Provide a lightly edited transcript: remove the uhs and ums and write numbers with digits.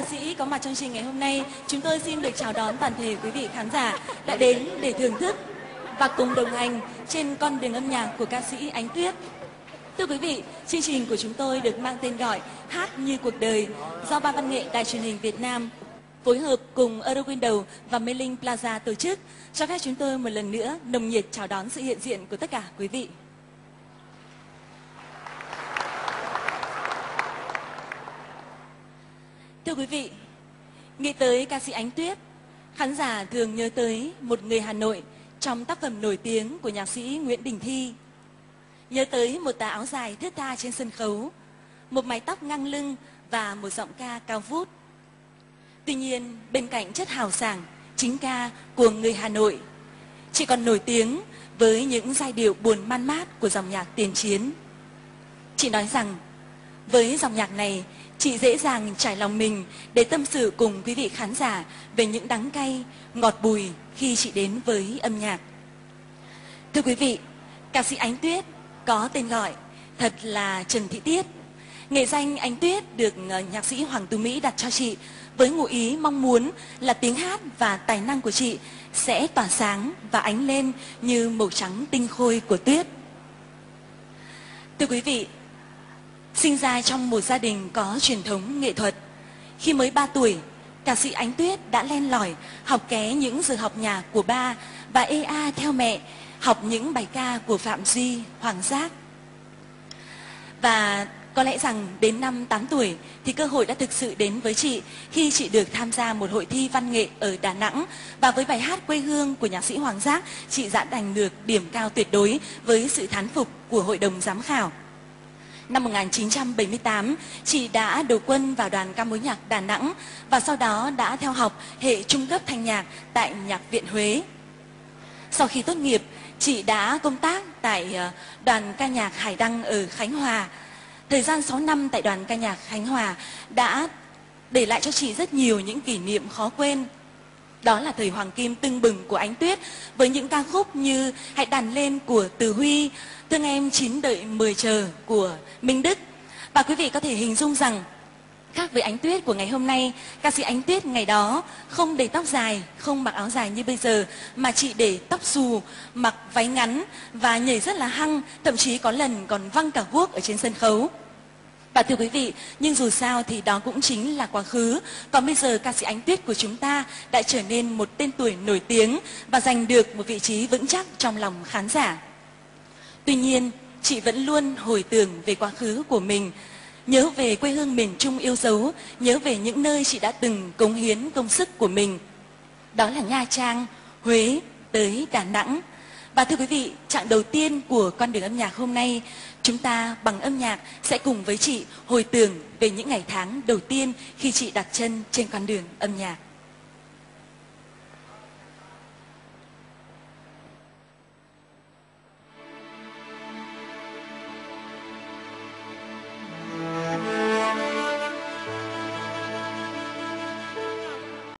ca sĩ có mặt trong chương trình ngày hôm nay, chúng tôi xin được chào đón toàn thể quý vị khán giả đã đến để thưởng thức và cùng đồng hành trên con đường âm nhạc của ca sĩ Ánh Tuyết. Thưa quý vị, chương trình của chúng tôi được mang tên gọi Hát Như Cuộc Đời do Ban Văn nghệ Đài Truyền hình Việt Nam phối hợp cùng Eurowindow và Mê Linh Plaza tổ chức. Cho phép chúng tôi một lần nữa nồng nhiệt chào đón sự hiện diện của tất cả quý vị. Thưa quý vị, nghĩ tới ca sĩ Ánh Tuyết, khán giả thường nhớ tới một người Hà Nội trong tác phẩm nổi tiếng của nhạc sĩ Nguyễn Đình Thi. Nhớ tới một tà áo dài thướt tha trên sân khấu, một mái tóc ngang lưng và một giọng ca cao vút. Tuy nhiên, bên cạnh chất hào sảng, chính ca của người Hà Nội, chị còn nổi tiếng với những giai điệu buồn man mát của dòng nhạc tiền chiến. Chị nói rằng, với dòng nhạc này, chị dễ dàng trải lòng mình để tâm sự cùng quý vị khán giả về những đắng cay, ngọt bùi khi chị đến với âm nhạc. Thưa quý vị, ca sĩ Ánh Tuyết có tên gọi thật là Trần Thị Tiết. Nghệ danh Ánh Tuyết được nhạc sĩ Hoàng Tú Mỹ đặt cho chị với ngụ ý mong muốn là tiếng hát và tài năng của chị sẽ tỏa sáng và ánh lên như màu trắng tinh khôi của tuyết. Thưa quý vị, sinh ra trong một gia đình có truyền thống nghệ thuật, khi mới 3 tuổi, ca sĩ Ánh Tuyết đã len lỏi học ké những giờ học nhạc của ba và ea theo mẹ học những bài ca của Phạm Duy, Hoàng Giác. Và có lẽ rằng đến năm 8 tuổi thì cơ hội đã thực sự đến với chị khi chị được tham gia một hội thi văn nghệ ở Đà Nẵng, và với bài hát Quê Hương của nhạc sĩ Hoàng Giác, chị đã giành được điểm cao tuyệt đối với sự thán phục của hội đồng giám khảo. Năm 1978, chị đã đầu quân vào đoàn ca mối nhạc Đà Nẵng và sau đó đã theo học hệ trung cấp thanh nhạc tại Nhạc viện Huế. Sau khi tốt nghiệp, chị đã công tác tại đoàn ca nhạc Hải Đăng ở Khánh Hòa. Thời gian 6 năm tại đoàn ca nhạc Khánh Hòa đã để lại cho chị rất nhiều những kỷ niệm khó quên. Đó là thời hoàng kim tưng bừng của Ánh Tuyết với những ca khúc như Hãy Đàn Lên của Từ Huy, Thương Em 9 Đợi 10 Chờ của Minh Đức. Và quý vị có thể hình dung rằng khác với Ánh Tuyết của ngày hôm nay, ca sĩ Ánh Tuyết ngày đó không để tóc dài, không mặc áo dài như bây giờ, mà chị để tóc xù, mặc váy ngắn và nhảy rất là hăng, thậm chí có lần còn văng cả guốc ở trên sân khấu. Và thưa quý vị, nhưng dù sao thì đó cũng chính là quá khứ. Còn bây giờ ca sĩ Ánh Tuyết của chúng ta đã trở nên một tên tuổi nổi tiếng và giành được một vị trí vững chắc trong lòng khán giả. Tuy nhiên, chị vẫn luôn hồi tưởng về quá khứ của mình, nhớ về quê hương miền Trung yêu dấu, nhớ về những nơi chị đã từng cống hiến công sức của mình. Đó là Nha Trang, Huế, tới Đà Nẵng. Và thưa quý vị, chặng đầu tiên của con đường âm nhạc hôm nay, chúng ta bằng âm nhạc sẽ cùng với chị hồi tưởng về những ngày tháng đầu tiên khi chị đặt chân trên con đường âm nhạc.